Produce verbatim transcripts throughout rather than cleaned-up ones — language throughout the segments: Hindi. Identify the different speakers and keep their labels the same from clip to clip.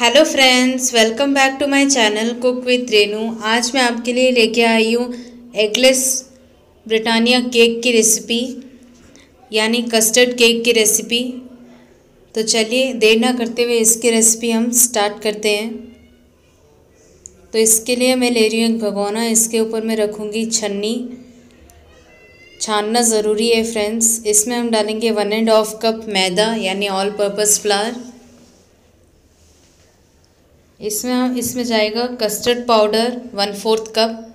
Speaker 1: Hello friends, welcome back to my channel cook with Renu. आज मैं आपके लिए लेके आई हूँ एगलेस ब्रिटानिया केक की रेसिपी, यानी कस्टर्ड केक की रेसिपी। तो चलिए देर ना करते हुए इसकी रेसिपी हम स्टार्ट करते हैं। तो इसके लिए मैं ले रही हूँ एक भगोना। इसके ऊपर मैं रखूँगी छन्नी। छानना ज़रूरी है फ्रेंड्स। इसमें हम डालेंगे वन एंड हाफ कप मैदा, यानी ऑल पर्पज़ फ्लावर। इसमें हम इसमें जाएगा custard powder one fourth cup.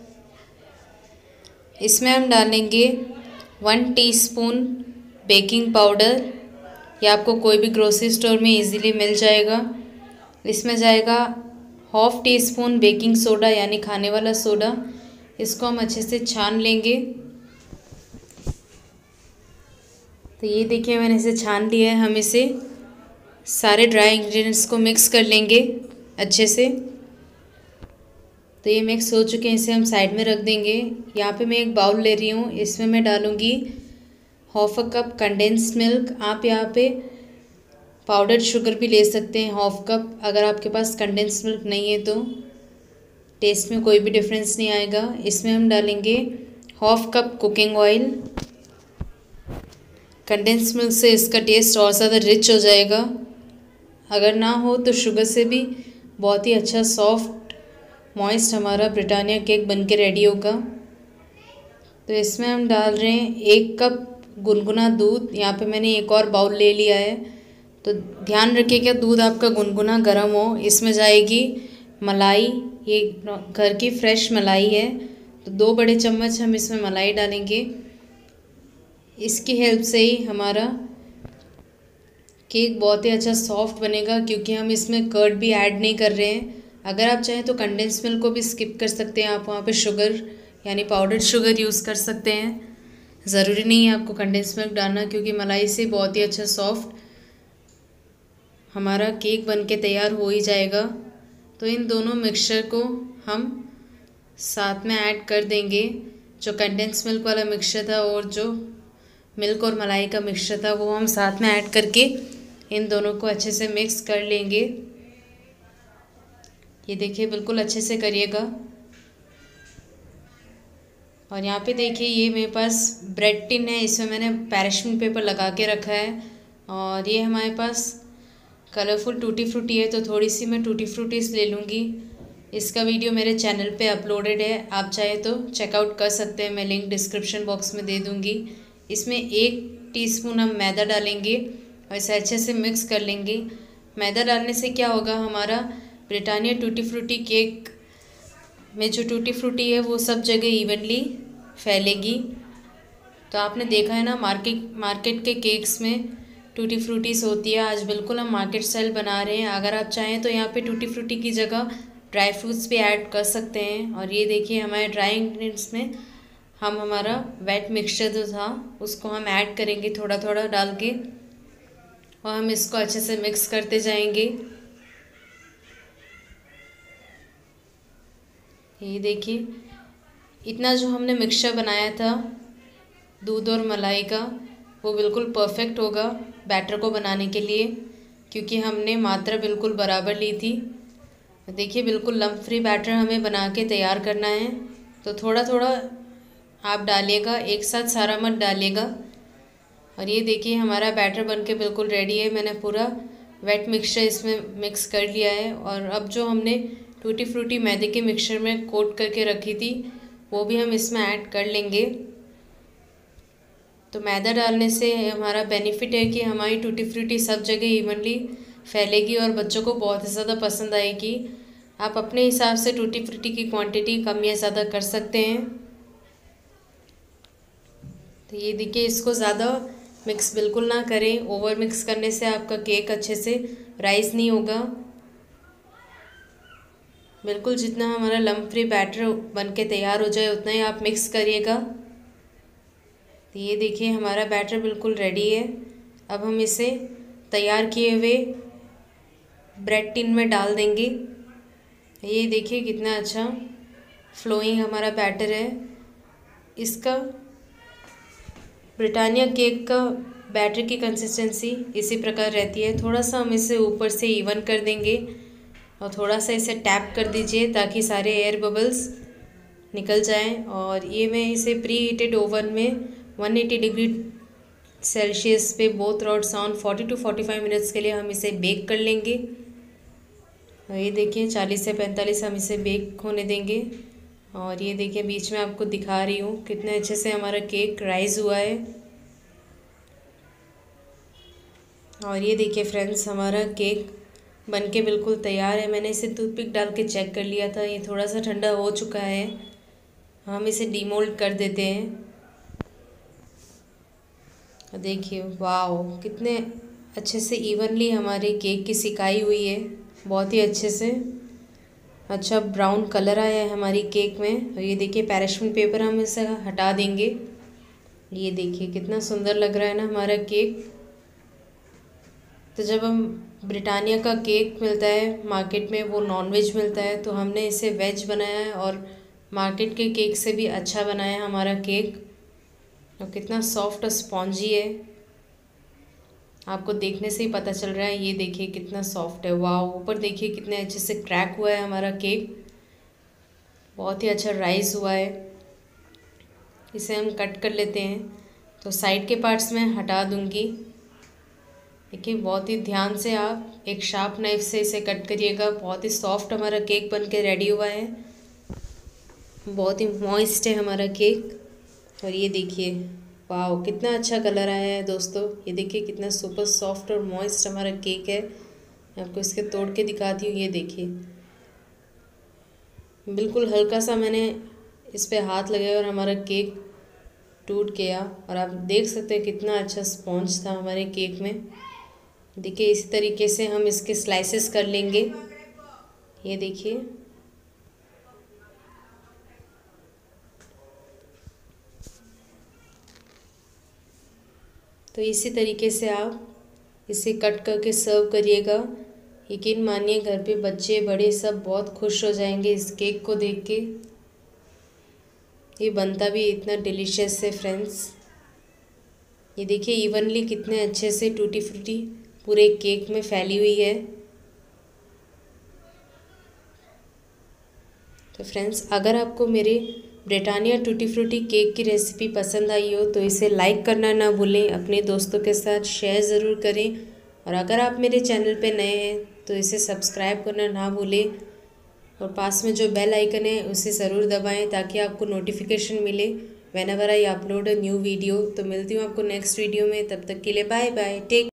Speaker 1: इसमें हम डालेंगे वन टीस्पून बेकिंग पाउडर, या आपको कोई भी ग्रोसरी स्टोर में इजीली मिल जाएगा। इसमें जाएगा half teaspoon baking soda, यानी खाने वाला सोडा। इसको हम अच्छे से छान लेंगे। तो ये देखिए मैंने इसे छान लिया है। हम इसे सारे ड्राई इंग्रेडिएंट्स को मिक्स कर लेंगे अच्छे से। तो ये मिक्स हो चुके हैं, इसे हम साइड में रख देंगे। यहाँ पे मैं एक बाउल ले रही हूँ। इसमें मैं डालूँगी half a cup condensed milk. आप यहाँ पे पाउडर्ड शुगर भी ले सकते हैं हाफ कप। अगर आपके पास कंडेंस्ड मिल्क नहीं है तो टेस्ट में कोई भी डिफरेंस नहीं आएगा। इसमें हम डालेंगे half cup cooking oil. Condensed milk से इसका टेस्ट और ज़्यादा रिच हो जाएगा। अगर ना हो तो शुगर से भी बहुत ही अच्छा सॉफ्ट मॉइस्ट हमारा ब्रिटानिया केक बनके रेडी होगा। तो इसमें हम डाल रहे हैं एक कप गुनगुना दूध। यहाँ पे मैंने एक और बाउल ले लिया है। तो ध्यान रखिएगा दूध आपका गुनगुना गर्म हो। इसमें जाएगी मलाई, ये घर की फ्रेश मलाई है। तो दो बड़े चम्मच हम इसमें मलाई डालेंगे। इसकी हेल्प से ही हमारा केक बहुत ही अच्छा सॉफ्ट बनेगा, क्योंकि हम इसमें कर्ड भी ऐड नहीं कर रहे हैं। अगर आप चाहें तो कंडेंस मिल्क को भी स्किप कर सकते हैं। आप वहाँ पे शुगर यानी पाउडर्ड शुगर यूज़ कर सकते हैं। ज़रूरी नहीं है आपको कंडेंस मिल्क डालना, क्योंकि मलाई से बहुत ही अच्छा सॉफ्ट हमारा केक बन के तैयार हो ही जाएगा। तो इन दोनों मिक्सचर को हम साथ में ऐड कर देंगे। जो कंडेंस मिल्क वाला मिक्सचर था और जो मिल्क और मलाई का मिक्सचर था वो हम साथ में ऐड करके इन दोनों को अच्छे से मिक्स कर लेंगे। ये देखिए बिल्कुल अच्छे से करिएगा। और यहाँ पे देखिए ये मेरे पास ब्रेड टिन है। इसमें मैंने पैराशूट पेपर लगा के रखा है। और ये हमारे पास कलरफुल टूटी फ्रूटी है, तो थोड़ी सी मैं टूटी फ्रूटीज ले लूँगी। इसका वीडियो मेरे चैनल पे अपलोडेड है, आप चाहे तो चेकआउट कर सकते हैं। मैं लिंक डिस्क्रिप्शन बॉक्स में दे दूँगी। इसमें एक टीस्पून हम मैदा डालेंगे और इसे अच्छे से मिक्स कर लेंगे। मैदा डालने से क्या होगा, हमारा ब्रिटानिया टूटी फ्रूटी केक में जो टूटी फ्रूटी है वो सब जगह इवनली फैलेगी। तो आपने देखा है ना, मार्केट मार्केट के केक्स में टूटी फ्रूटीज होती है। आज बिल्कुल हम मार्केट स्टाइल बना रहे हैं। अगर आप चाहें तो यहाँ पे टूटी फ्रूटी की जगह ड्राई फ्रूट्स भी ऐड कर सकते हैं। और ये देखिए हमारे ड्राई इंग्रेडिएंट्स में हम हमारा वेट मिक्सचर जो था उसको हम ऐड करेंगे थोड़ा थोड़ा डाल के, और हम इसको अच्छे से मिक्स करते जाएंगे। ये देखिए इतना जो हमने मिक्सचर बनाया था दूध और मलाई का, वो बिल्कुल परफेक्ट होगा बैटर को बनाने के लिए, क्योंकि हमने मात्रा बिल्कुल बराबर ली थी। देखिए बिल्कुल लम्प फ्री बैटर हमें बना के तैयार करना है। तो थोड़ा थोड़ा आप डालिएगा, एक साथ सारा मत डालिएगा। और ये देखिए हमारा बैटर बनके बिल्कुल रेडी है। मैंने पूरा वेट मिक्सचर इसमें मिक्स कर लिया है। और अब जो हमने टूटी फ्रूटी मैदे के मिक्सचर में कोट करके रखी थी वो भी हम इसमें ऐड कर लेंगे। तो मैदा डालने से हमारा बेनिफिट है कि हमारी टूटी फ्रूटी सब जगह इवनली फैलेगी और बच्चों को बहुत ही ज़्यादा पसंद आएगी। आप अपने हिसाब से टूटी फ्रूटी की क्वांटिटी कम या ज़्यादा कर सकते हैं। तो ये देखिए इसको ज़्यादा मिक्स बिल्कुल ना करें। ओवर मिक्स करने से आपका केक अच्छे से राइस नहीं होगा। बिल्कुल जितना हमारा लम्प फ्री बैटर बन के तैयार हो जाए उतना ही आप मिक्स करिएगा। तो ये देखिए हमारा बैटर बिल्कुल रेडी है। अब हम इसे तैयार किए हुए ब्रेड टिन में डाल देंगे। ये देखिए कितना अच्छा फ्लोइंग हमारा बैटर है। इसका ब्रिटानिया केक का बैटर की कंसिस्टेंसी इसी प्रकार रहती है। थोड़ा सा हम इसे ऊपर से इवन कर देंगे और थोड़ा सा इसे टैप कर दीजिए ताकि सारे एयर बबल्स निकल जाएं। और ये मैं इसे प्री हीटेड ओवन में एक सौ अस्सी डिग्री सेल्सियस पे बोथ रॉड्स ऑन चालीस टू पैंतालीस मिनट्स के लिए हम इसे बेक कर लेंगे। और ये देखिए चालीस से पैंतालीस हम इसे बेक होने देंगे। और ये देखिए बीच में आपको दिखा रही हूँ कितने अच्छे से हमारा केक राइज हुआ है। और ये देखिए फ्रेंड्स हमारा केक बनके बिल्कुल तैयार है। मैंने इसे टूथपिक डाल के चेक कर लिया था, ये थोड़ा सा ठंडा हो चुका है। हम इसे डीमोल्ड कर देते हैं। देखिए वाओ कितने अच्छे से इवनली हमारे केक की सिकाई हुई है, बहुत ही अच्छे से अच्छा ब्राउन कलर आया है हमारी केक में। और ये देखिए पैराशूट पेपर हम इसे हटा देंगे। ये देखिए कितना सुंदर लग रहा है ना हमारा केक। तो जब हम ब्रिटानिया का केक मिलता है मार्केट में वो नॉनवेज मिलता है, तो हमने इसे वेज बनाया है और मार्केट के केक से भी अच्छा बनाया है हमारा केक। और कितना सॉफ्ट और स्पॉन्जी है, आपको देखने से ही पता चल रहा है। ये देखिए कितना सॉफ्ट है, वाह। ऊपर देखिए कितने अच्छे से क्रैक हुआ है हमारा केक, बहुत ही अच्छा राइस हुआ है। इसे हम कट कर लेते हैं, तो साइड के पार्ट्स में हटा दूंगी। देखिए बहुत ही ध्यान से आप एक शार्प नाइफ से इसे कट करिएगा। बहुत ही सॉफ्ट हमारा केक बन के रेडी हुआ है, बहुत ही मॉइस्ट है हमारा केक। और ये देखिए वाह कितना अच्छा कलर आया है दोस्तों। ये देखिए कितना सुपर सॉफ्ट और मॉइस्ट हमारा केक है। मैं आपको इसके तोड़ के दिखाती हूँ। ये देखिए बिल्कुल हल्का सा मैंने इस पे हाथ लगाया और हमारा केक टूट गया। और आप देख सकते हैं कितना अच्छा स्पॉन्ज था हमारे केक में। देखिए इसी तरीके से हम इसके स्लाइसेस कर लेंगे। ये देखिए तो इसी तरीके से आप इसे कट करके सर्व करिएगा। यकीन मानिए घर पे बच्चे बड़े सब बहुत खुश हो जाएंगे इस केक को देख के। ये बनता भी इतना डिलीशियस है फ्रेंड्स। ये देखिए इवनली कितने अच्छे से टूटी फ्रूटी पूरे केक में फैली हुई है। तो फ्रेंड्स अगर आपको मेरे ब्रिटानिया टूटी फ्रूटी केक की रेसिपी पसंद आई हो तो इसे लाइक करना ना भूलें, अपने दोस्तों के साथ शेयर ज़रूर करें। और अगर आप मेरे चैनल पे नए हैं तो इसे सब्सक्राइब करना ना भूलें और पास में जो बेल आइकन है उसे ज़रूर दबाएं ताकि आपको नोटिफिकेशन मिले whenever I upload a new video. तो मिलती हूँ आपको नेक्स्ट वीडियो में, तब तक के लिए बाय बाय, टेक